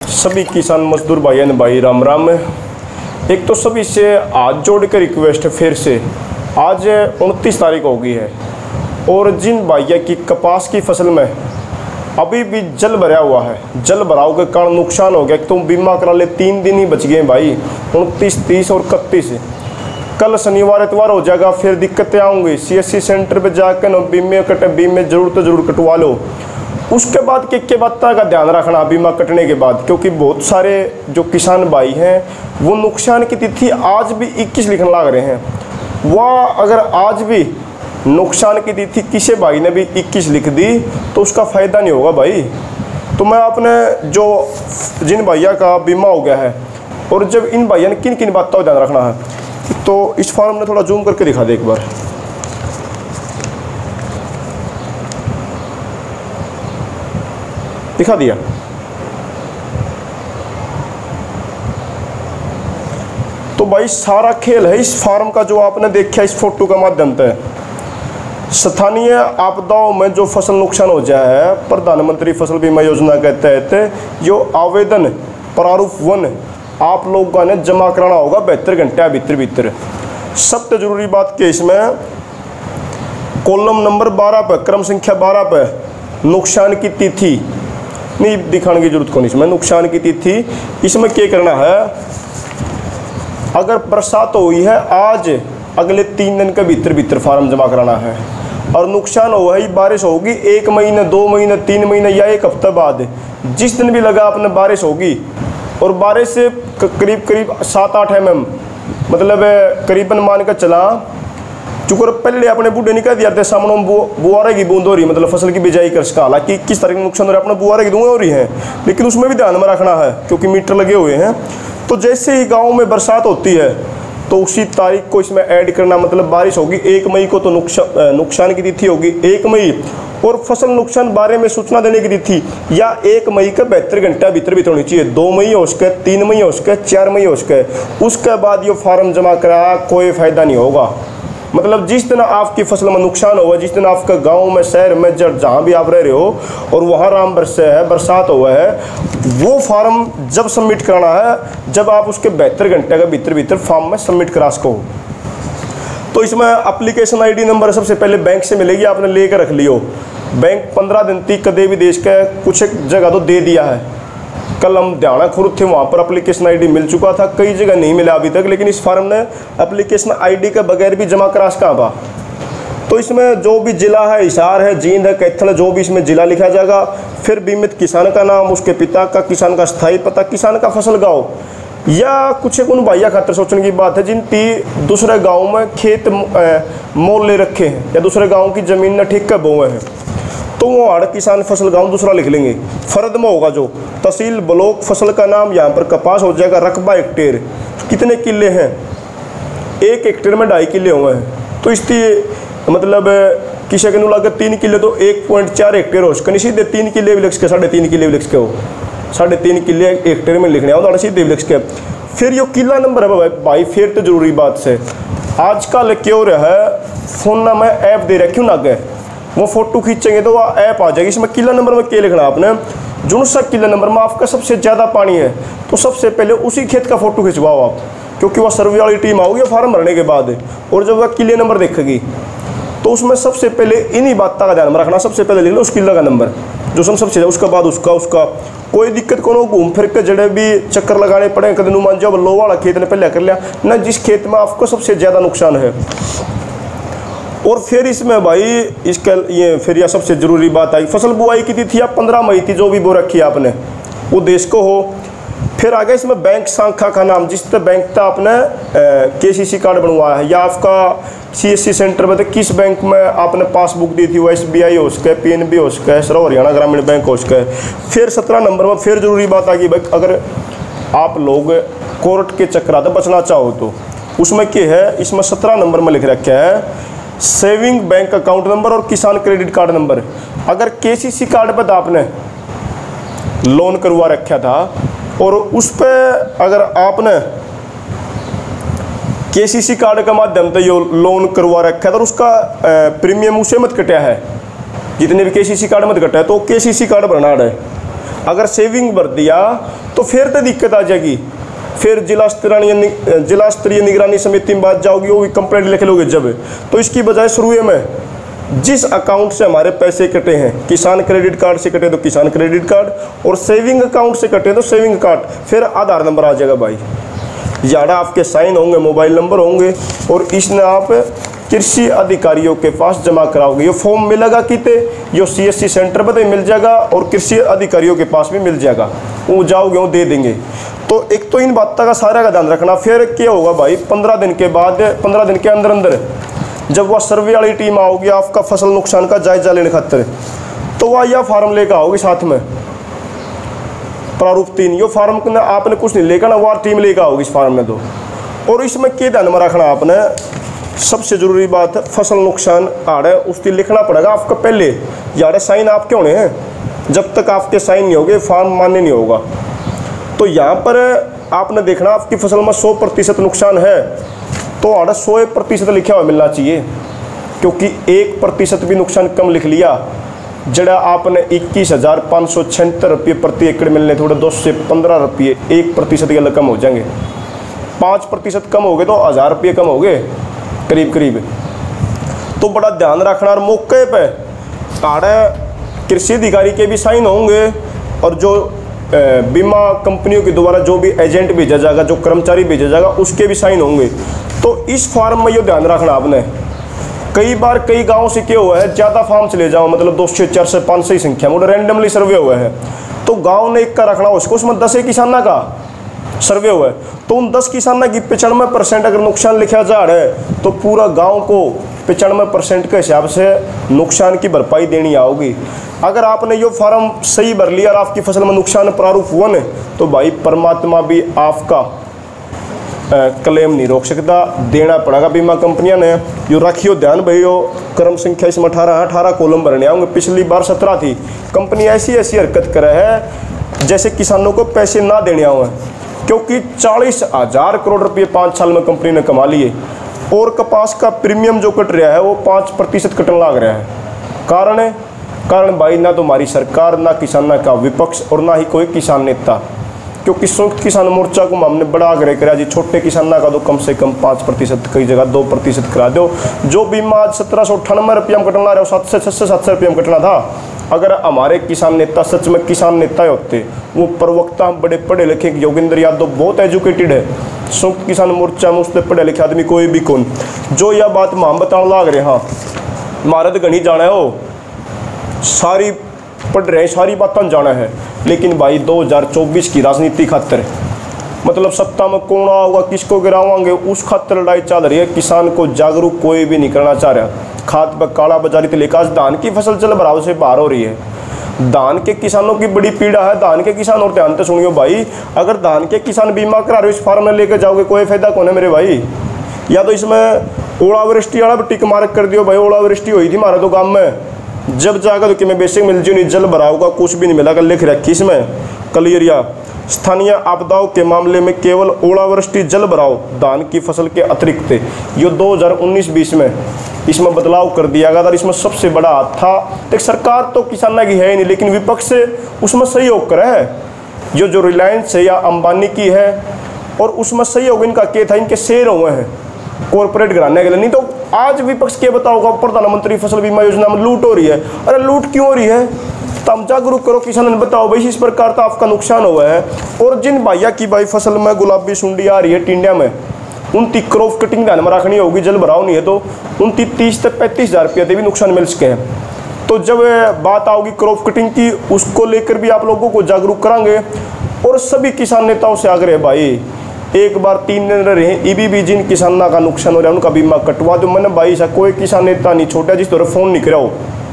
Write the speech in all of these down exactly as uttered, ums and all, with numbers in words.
सभी किसान मजदूर भाई भाई राम राम। एक तो सभी से हाथ जोड़ कर रिक्वेस्ट है फिर से, आज उनतीस तारीख हो गई है और जिन भाइयों की कपास की फसल में अभी भी जल भरा हुआ है, जल भराव के कारण नुकसान हो गया। तुम तो बीमा करा ले, तीन दिन ही बच गए भाई, उनतीस तीस और इकतीस। कल शनिवार इतवार हो जाएगा, फिर दिक्कतें आऊँगी। सीएससी सेंटर पे जाकर ना बीमे कटे, बीमे जरूर तो जरूर कटवा लो। उसके बाद के के बात का ध्यान रखना बीमा कटने के बाद, क्योंकि बहुत सारे जो किसान भाई हैं वो नुकसान की तिथि आज भी इक्कीस लिखने लग रहे हैं। वह अगर आज भी नुकसान की तिथि किसी भाई ने भी इक्कीस लिख दी तो उसका फ़ायदा नहीं होगा भाई। तो मैं अपने जो जिन भैया का बीमा हो गया है और जब इन भैया ने किन किन बातों का ध्यान रखना है, तो इस फॉर्म में थोड़ा जूम करके दिखा दे एक बार। दिखा दिया। तो भाई सारा खेल है इस फार्म का जो आपने देखा इस फोटो का माध्यम से। स्थानीय आपदाओं में जो फसल नुकसान हो जाए, प्रधानमंत्री फसल बीमा योजना के तहत जो आवेदन प्रारूप वन आप लोगों ने जमा कराना होगा बहत्तर घंटे भीतर भीतर। सबसे जरूरी बात के इसमें कॉलम नंबर बारह पे, क्रम संख्या बारह पे नुकसान की तिथि नहीं दिखाने की जरूरत नहीं। इसमें नुकसान की तिथि इसमें क्या करना है, अगर बरसात हुई है आज अगले तीन दिन के भीतर भीतर फार्म जमा कराना है। और नुकसान हुआ है बारिश होगी एक महीने दो महीने तीन महीने या एक हफ्ते बाद, जिस दिन भी लगा आपने बारिश होगी और बारिश से करीब करीब सात आठ एम एम मतलब करीबन मान कर चला, चूँकि पहले अपने बूढ़े नहीं कह दिया थे सामने बुआरे की बूंद हो रही, मतलब फसल की बिजाई कर सका। हालांकि किस तरह का नुकसान हो रहा है, अपने बुआरे की बूंद हो रही है, लेकिन उसमें भी ध्यान में रखना है क्योंकि मीटर लगे हुए हैं। तो जैसे ही गांव में बरसात होती है तो उसी तारीख को इसमें ऐड करना, मतलब बारिश होगी एक मई को तो नुकसान नुकसान की तिथि होगी एक मई, और फसल नुकसान बारे में सूचना देने की तिथि या एक मई का बहत्तर घंटा भीतर भीतर होनी चाहिए। दो मई हो सके, तीन मई हो सके, चार मई हो सके, उसके बाद ये फार्म जमा करा कोई फायदा नहीं होगा। मतलब जिस दिन आपकी फसल में नुकसान हुआ, जिस दिन आपका गांव में शहर में जब जहाँ भी आप रह रहे हो और वहाँ राम बरसे है बरसात हुआ है, वो फार्म जब सबमिट कराना है जब आप उसके बहत्तर घंटे का भीतर भीतर फॉर्म में सबमिट करा सको। तो इसमें एप्लीकेशन आईडी नंबर सबसे पहले बैंक से मिलेगी, आपने लेकर रख लियो। बैंक पंद्रह दिन तक कदे भी देश का कुछ एक जगह तो दे दिया है। कल हम ध्यान खुद थे वहाँ पर एप्लीकेशन आईडी मिल चुका था, कई जगह नहीं मिला अभी तक, लेकिन इस फार्म ने एप्लीकेशन आईडी के बगैर भी जमा करा सका बा। तो इसमें जो भी जिला है, हिसार है, जींद है, कैथल है, जो भी इसमें जिला लिखा जाएगा, फिर बीमित किसान का नाम, उसके पिता का, किसान का स्थायी पता, किसान का फसल गाँव, या कुछ एक उन भैया खातर सोचने की बात है जिनकी दूसरे गाँव में खेत मोल ले रखे हैं या दूसरे गाँव की ज़मीन ने ठीक कर बोए हैं, तो वो हर किसान फसल गाँव दूसरा लिख लेंगे। फर्द में होगा जो तहसील ब्लॉक फसल का नाम, यहाँ पर कपास हो जाएगा, रकबा हेक्टेयर कितने किले हैं, एक हेक्टेयर में ढाई किले हुए हैं, तो इसकी मतलब किसी के लगे तीन किले तो एक पॉइंट चार हेक्टेयर हो सकते, सीधे तीन किले भी लिख के, साढ़े तीन किले भी लिख के हो, साढ़े तीन किले हेक्टेयर में लिखने आओ सीधे भी लिख के। फिर ये किला नंबर है भाई, भाई फिर तो जरूरी बात से आजकल क्यों रहा है फोन में ऐप दे रहे, क्यों ना गए वो फोटो खींचेंगे तो वह ऐप आ जाएगी। इसमें किला नंबर में क्या लिखना आपने, जो सा किला नंबर में आपका सबसे ज़्यादा पानी है तो सबसे पहले उसी खेत का फोटो खिंचवाओ आप, क्योंकि वह सर्वे वाली टीम आओगी फार्म भरने के बाद, और जब वह किले नंबर देखेगी तो उसमें सबसे पहले इन्हीं बातों का ध्यान में रखना। सबसे पहले लिख लो उस किला का नंबर जो सब सबसे, उसके बाद उसका उसका कोई दिक्कत को घूम फिर के जड़े भी चक्कर लगाने पड़े, कदम नु मान जाओ लो वाला खेत ने पहले कर लिया ना, जिस खेत में आपको सबसे ज़्यादा नुकसान है। और फिर इसमें भाई इसका ये फिर यह सबसे ज़रूरी बात आई, फसल बुआई की तिथि आप पंद्रह मई थी जो भी बो रखी है आपने वो देश को हो। फिर आगे इसमें बैंक शाखा का नाम, जिस तरह बैंक का आपने केसीसी कार्ड बनवाया है या आपका सीएससी सेंटर में तो किस बैंक में आपने पासबुक दी थी, वो एसबीआई हो सके, पीएनबी हो सके, सर्व हरियाणा ग्रामीण बैंक हो सके। फिर सत्रह नंबर में फिर जरूरी बात आ गई भाई, अगर आप लोग कोर्ट के चक्राते बचना चाहो तो उसमें क्या है, इसमें सत्रह नंबर में लिख रखा है सेविंग बैंक अकाउंट नंबर और किसान क्रेडिट कार्ड नंबर। अगर केसीसी कार्ड पर आपने लोन करवा रखा था और उस पर अगर आपने केसीसी कार्ड के माध्यम से यो लोन करवा रखा था और उसका प्रीमियम उसे मत कटा है, जितने भी केसीसी कार्ड मत कटा है तो केसीसी कार्ड भरना है। अगर सेविंग भर दिया तो फिर तो दिक्कत आ जाएगी। फिर जिला स्तरीय जिला स्तरीय निगरानी समिति में बात जाओगी, वो भी कंप्लेंट लिख लोगे जब। तो इसकी बजाय शुरू में जिस अकाउंट से हमारे पैसे कटे हैं, किसान क्रेडिट कार्ड से कटे तो किसान क्रेडिट कार्ड, और सेविंग अकाउंट से कटे तो सेविंग कार्ड, फिर आधार नंबर आ जाएगा भाई। ज़्यादा आपके साइन होंगे, मोबाइल नंबर होंगे, और इसने आप कृषि अधिकारियों के पास जमा कराओगे। ये फॉर्म मिलेगा किते, यो सीएससी सेंटर पर मिल जाएगा और कृषि अधिकारियों के पास भी मिल जाएगा, वो जाओगे वो दे देंगे। तो एक तो इन बातों का सारा का ध्यान रखना। फिर क्या होगा भाई, पंद्रह दिन के बाद, पंद्रह दिन के अंदर अंदर जब वह सर्वे वाली टीम आओगी आपका फसल नुकसान का जायजा लेने खातिर, तो वह यह फार्म लेकर आओगी साथ में, प्रारूप तीन। यो फार्म आपने कुछ नहीं लेकर ना, वह टीम लेकर आओगी इस फार्म में। तो और इसमें क्या ध्यान में रखना आपने, सबसे जरूरी बात है फसल नुकसान आड़े उसकी लिखना पड़ेगा आपका पहले। यार साइन आपके होने हैं, जब तक आपके साइन नहीं होगे फार्म मान्य नहीं होगा। तो यहाँ पर आपने देखना आपकी फसल में सौ प्रतिशत नुकसान है तो आड़ा सौ प्रतिशत लिखा हुआ मिलना चाहिए, क्योंकि एक प्रतिशत भी नुकसान कम लिख लिया, जड़ा आपने इक्कीस हज़ार पाँच सौ छिहत्तर रुपये प्रति एकड़ मिलने थोड़े दस से पंद्रह रुपये एक प्रतिशत के कम हो जाएंगे। पाँच प्रतिशत कम हो गए तो हज़ार रुपये कम हो गए करीब करीब। तो बड़ा ध्यान रखना। और मौके पे आड़ा कृषि अधिकारी के भी साइन होंगे, और जो बीमा कंपनियों के द्वारा जो भी एजेंट भेजा जाएगा, जो कर्मचारी भेजा जाएगा, उसके भी साइन होंगे। तो इस फॉर्म में ये ध्यान रखना आपने। कई बार कई गांवों से क्या हुआ है, ज़्यादा फार्म चले जाओ, मतलब दो से चार से पाँच सौ संख्या में रैंडमली सर्वे हुआ है, तो गांव ने एक का रखना उसको, उसमें दस एक किसाना का सर्वे हुआ है, तो उन दस किसाना की पचानवे परसेंट अगर नुकसान लिखा जा रहा है तो पूरा गांव को पचानवे परसेंट के हिसाब से नुकसान की भरपाई देनी आओगी। अगर आपने यो फार्म सही भर लिया और आपकी फसल में नुकसान प्रारूप हुआ न, तो भाई परमात्मा भी आपका क्लेम नहीं रोक सकता, देना पड़ेगा बीमा कंपनियां ने। यो रखियो ध्यान भैया, क्रम संख्या इसमें अठारह अठारह कॉलम भरने आऊँगे, पिछली बार सत्रह थी। कंपनी ऐसी ऐसी हरकत करे है जैसे किसानों को पैसे ना देने आए, क्योंकि चालीस हजार करोड़ रुपये पाँच साल में कंपनी ने कमा लिए, और कपास का प्रीमियम जो कट रहा है वो पाँच प्रतिशत कटने लग रहा है। कारण है कारण भाई ना तो हमारी सरकार, ना किसान का विपक्ष, और ना ही कोई किसान नेता, क्योंकि संयुक्त किसान मोर्चा को हमने बड़ा आग्रह कराया जी छोटे किसान का तो कम से कम पाँच प्रतिशत, कई जगह दो प्रतिशत करा दो। जो बीमा आज सत्रह सौ अट्ठानवे रुपया में कटना रहा है, सात से छः से सात सौ रुपये में कटना था। अगर हमारे किसान नेता सच में किसान नेता होते, वो प्रवक्ता बड़े पढ़े लिखे, योगेंद्र यादव बहुत एजुकेटेड है, संयुक्त किसान मोर्चा में उससे पढ़े लिखे आदमी कोई भी कौन, जो यह बात हम बताने लग रहे। हाँ भारत गणी जाना है, वो सारी पढ़ रहे, सारी बातें जाना है, लेकिन भाई दो हज़ार चौबीस की राजनीति खातर, मतलब सत्ता में कौन आऊगा, किसको गिरावांगे, उस खातर लड़ाई चल रही है। किसान को जागरूक कोई भी नहीं करना चाह रहा। खाद पर काला बाजारी तो लेकर आज धान की फसल चल बराबर से बाहर हो रही है। धान के किसानों की बड़ी पीड़ा है। धान के किसान, और ध्यान से सुनियो भाई, अगर धान के किसान बीमा करा रहे हो, इस फार्म में लेकर जाओगे कोई फायदा कौन है मेरे भाई। या तो इसमें ओलावृष्टि वाला टिक मार्क कर दियो भाई, ओलावृष्टि हुई थी हमारे तो गाँव में, जब जाकर तो कि मैं बेसिक मिल नहीं, जल भरा होगा, कुछ भी नहीं मिला। कर लिख रखी इसमें क्लियर, या स्थानीय आपदाओं के मामले में केवल ओलावृष्टि जल भराव धान की फसल के अतिरिक्त ये दो हज़ार उन्नीस बीस में इसमें बदलाव कर दिया गया था। इसमें सबसे बड़ा हाथ था, एक सरकार तो किसानों की है ही नहीं, लेकिन विपक्ष से उसमें सहयोग करे है, जो जो रिलायंस है या अंबानी की है, और उसमें सहयोग इनका क्या था, इनके शेयर हुए हैं कॉर्पोरेट घराने के लिए। नहीं तो आज विपक्ष क्या बताओगा, प्रधानमंत्री फसल बीमा योजना में लूट हो रही है। अरे लूट क्यों हो रही है, तो हम जागरूक करो, किसान ने बताओ भाई इस प्रकार तो आपका नुकसान हुआ है। और जिन भैया की भाई फसल में गुलाबी सुंडी आ रही है टिंडिया में, उनकी क्रॉप कटिंग ध्यान में रखनी होगी, जल भराव नहीं है तो उनकी तीस से पैंतीस हज़ार रुपये भी नुकसान मिल सके हैं। तो जब बात आओगी क्रॉप कटिंग की, उसको लेकर भी आप लोगों को जागरूक करांगे। और सभी किसान नेताओं से आग्रह है भाई, एक बार तीन दिन रहे ईबी भी जिन किसानों का नुकसान हो रहा है उनका बीमा कटवा दो। मैंने भाई सा कोई किसान नेता नहीं छोटा जिस तरह फ़ोन नहीं कराओ,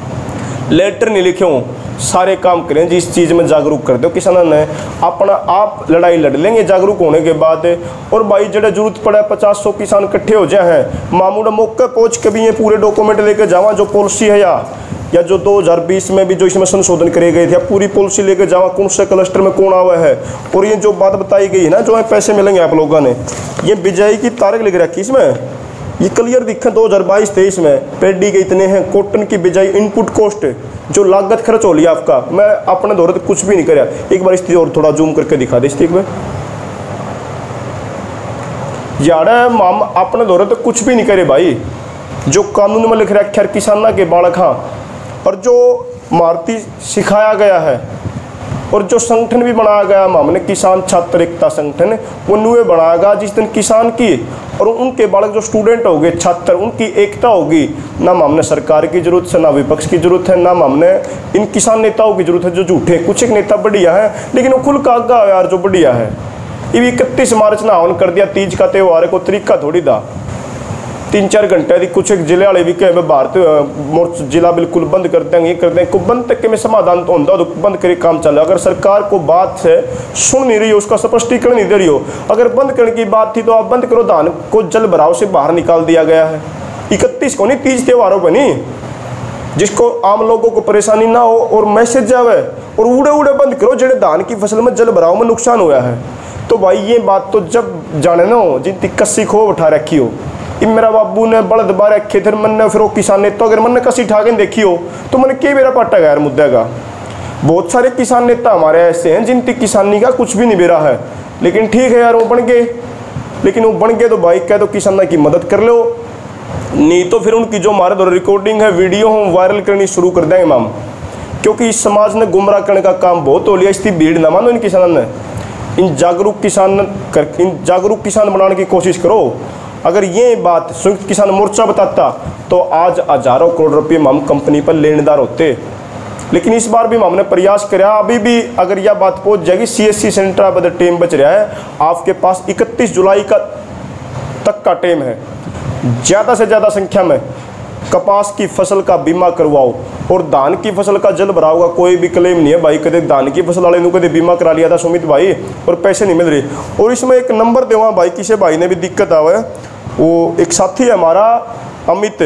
लेटर नहीं लिखे हो, सारे काम करें जिस चीज़ में जागरूक कर दो। किसानों ने अपना आप लड़ाई लड़ लेंगे जागरूक होने के बाद। और भाई जड़े जरूरत पड़े पचास सौ किसान इकट्ठे हो जाए हैं, मामूला मौके पहुँच के भी ये पूरे डॉक्यूमेंट लेकर जावा, जो पॉलिसी है या या जो दो हज़ार बीस में भी जो इसमें संशोधन करे गए थे, पूरी पॉलिसी लेकर जावा, कौन से क्लस्टर में कौन आवा है। और ये जो बात बताई गई है ना, जो है पैसे मिलेंगे आप लोगों ने, ये बिजाई की तारीख लिख रखी इसमें, ये क्लियर दिखे दो हज़ार बाईस तेईस में पेडी के इतने हैं, कॉटन की बिजाई इनपुट कॉस्ट जो लागत खर्च हो लिया आपका, मैं अपने दौरे तो कुछ भी नहीं कराया। एक बार इस और थोड़ा जूम करके दिखा दे स्टिक में यार, माम अपने दौरे तो कुछ भी नहीं करे भाई। जो कानून में लिख रखा है किसाना के बालक हाँ, और जो मारती सिखाया गया है और जो संगठन भी बनाया गया हमने किसान छात्र एकता संगठन, वो नुए बनाएगा जिस दिन किसान की और उनके बालक जो स्टूडेंट होंगे छात्र, उनकी एकता होगी। ना हमने सरकार की जरूरत है, ना विपक्ष की जरूरत है, ना हमने इन किसान नेताओं की जरूरत है जो झूठे। कुछ एक नेता बढ़िया है लेकिन वो खुल कागा यार जो बढ़िया है। ये इकतीस मार्च ना हवन कर दिया, तीज का त्योहार को तरीका थोड़ी था। तीन चार घंटे कुछ एक जिले वाले भी कहे भारत मोर्चा जिला बिल्कुल बंद कर देंगे, कर देंगे को बंद तक के में समाधान तो होता तो बंद करे काम चले। अगर सरकार को बात से सुन नहीं रही हो, उसका स्पष्टीकरण नहीं दे रही हो, अगर बंद करने की बात थी तो आप बंद करो। धान को जल भराव से बाहर निकाल दिया गया है इकतीस को, नहीं तीज त्योहारों पर नहीं, जिसको आम लोगों को परेशानी ना हो और मैसेज जावे, और उड़े उड़े बंद करो जेड़े धान की फसल में जल भराव में नुकसान हुआ है। तो भाई ये बात तो जब जाने ना हो जितनी कस्सी खो उठा रखी हो, इन मेरा बाबू ने बड़द बार रखे थे मन ने, फिर वो किसान नेता अगर मन ने कसी उठा के देखी हो तो मैंने के मेरा पाटा गैर मुद्दे का। बहुत सारे किसान नेता हमारे ऐसे हैं जिनकी किसानी का कुछ भी नहीं बेरा है, लेकिन ठीक है यार वो बन गए, लेकिन वो बन गए तो भाई कह दो किसाना की मदद कर लो, नहीं तो फिर उनकी जो हमारे द्वारा रिकॉर्डिंग है वीडियो हम वायरल करनी शुरू कर देंगे माम, क्योंकि इस समाज ने गुमराह करने का काम बहुत हो लिया। इसकी भीड़ ना मानो इन किसानों ने, इन जागरूक किसान कर इन जागरूक किसान बनाने की कोशिश करो। अगर ये बात संयुक्त किसान मोर्चा बताता तो आज हजारों करोड़ रुपए हम कंपनी पर लेनदार होते, लेकिन इस बार भी हमने प्रयास किया। अभी भी अगर यह बात पहुंच जाएगी, सीएससी सेंटर पर टेम बच रहा है आपके पास, इकतीस जुलाई का तक का टेम है। ज़्यादा से ज़्यादा संख्या में कपास की फसल का बीमा करवाओ, और धान की फसल का जल भराव का कोई भी क्लेम नहीं है भाई। कदे धान की फसल वाले ने कदे बीमा करा लिया था सुमित भाई और पैसे नहीं मिल रहे। और इसमें एक नंबर देवा भाई, किसी भाई ने भी दिक्कत आवा है, वो एक साथी है हमारा अमित,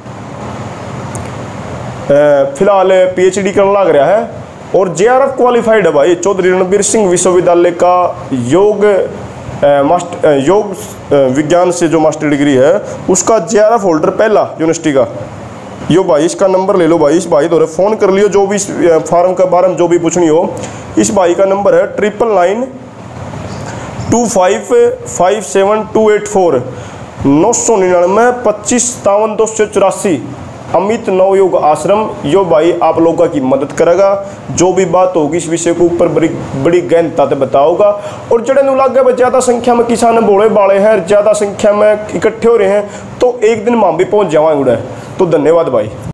फिलहाल पीएचडी करने लग रहा है और जेआरएफ क्वालिफाइड है भाई। चौधरी रणबीर सिंह विश्वविद्यालय का योग मास्टर योग विज्ञान से जो मास्टर डिग्री है उसका जेआरएफ होल्डर पहला यूनिवर्सिटी का। यो भाई इसका नंबर ले लो भाई, इस भाई द्वारा फ़ोन कर लियो जो भी फार्म के बारे में जो भी पूछनी हो। इस भाई का नंबर है triple nine two five five seven two eight four, नौ सौ निन्यानवे पच्चीस सतावन दो सौ चौरासी। अमित नवयुग आश्रम, यो भाई आप लोगों की मदद करेगा। जो भी बात होगी इस विषय के ऊपर बड़ी बड़ी गहनता से बताओगा। और जड़े नु लागे ज़्यादा संख्या में किसान बोले बाले हैं, ज़्यादा संख्या में इकट्ठे हो रहे हैं, तो एक दिन माम भी पहुँच जावा उड़े। तो धन्यवाद भाई।